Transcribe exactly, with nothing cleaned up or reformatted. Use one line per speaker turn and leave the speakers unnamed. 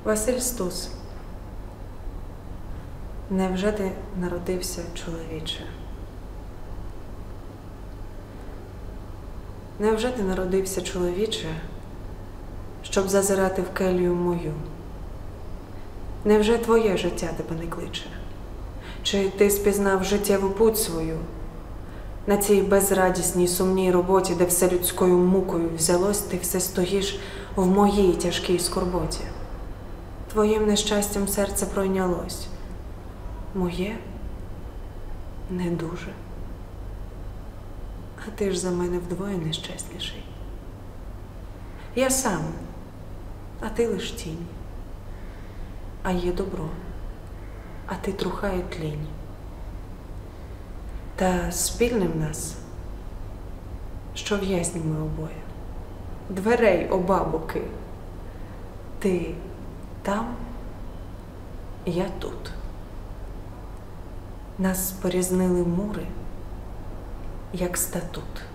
Василь Стус. Невже ти народився, чоловіче? Невже ти народився, чоловіче, щоб зазирати в келію мою? Невже твоє життя тебе не кличе? Чи ти спізнав життєву путь свою на цій безрадісній сумній роботі, де все людською мукою взялось, ти все стоїш в моїй тяжкій скорботі? Твоїм нещастям серце пройнялось, моє не дуже. А ти ж за мене вдвоє нещасніший. Я сам, а ти лиш тінь. А є добро, а ти труха і тлінь. Та спільним нас, що в'язні ми обоє, дверей оба боки. Ти там, я тут. Нас порізнили мури, як статут.